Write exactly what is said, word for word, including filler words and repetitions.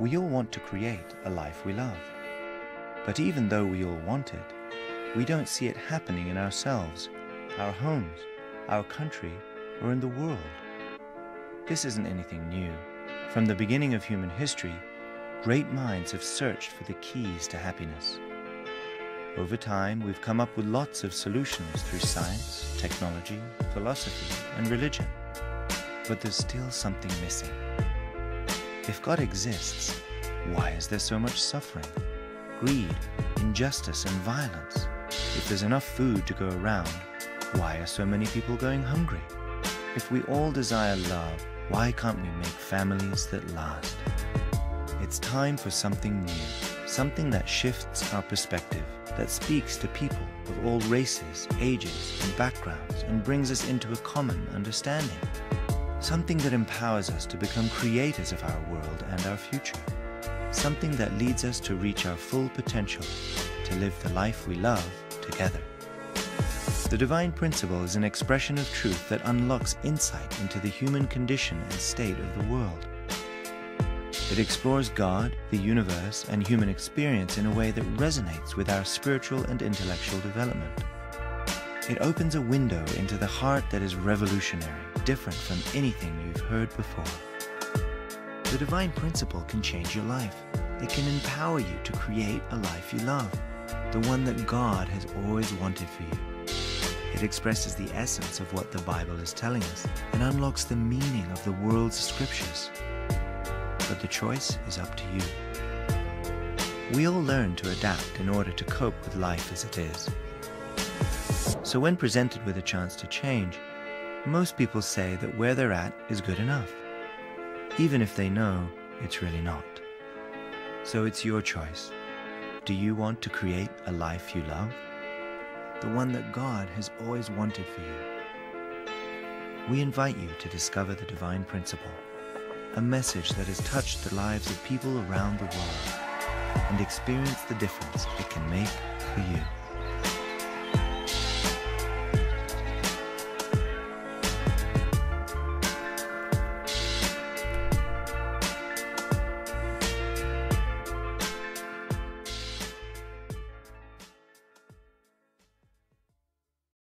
We all want to create a life we love. But even though we all want it, we don't see it happening in ourselves, our homes, our country, or in the world. This isn't anything new. From the beginning of human history, great minds have searched for the keys to happiness. Over time, we've come up with lots of solutions through science, technology, philosophy, and religion. But there's still something missing. If God exists, why is there so much suffering, greed, injustice, and violence? If there's enough food to go around, why are so many people going hungry? If we all desire love, why can't we make families that last? It's time for something new, something that shifts our perspective, that speaks to people of all races, ages, and backgrounds, and brings us into a common understanding. Something that empowers us to become creators of our world and our future. Something that leads us to reach our full potential, to live the life we love together. The divine principle is an expression of truth that unlocks insight into the human condition and state of the world. It explores God, the universe, and human experience in a way that resonates with our spiritual and intellectual development. It opens a window into the heart that is revolutionary, different from anything you've heard before. The divine principle can change your life. It can empower you to create a life you love, the one that God has always wanted for you. It expresses the essence of what the Bible is telling us and unlocks the meaning of the world's scriptures. But the choice is up to you. We all learn to adapt in order to cope with life as it is. So when presented with a chance to change, most people say that where they're at is good enough, even if they know it's really not. So it's your choice. Do you want to create a life you love? The one that God has always wanted for you? We invite you to discover the divine principle, a message that has touched the lives of people around the world, and experience the difference it can make for you.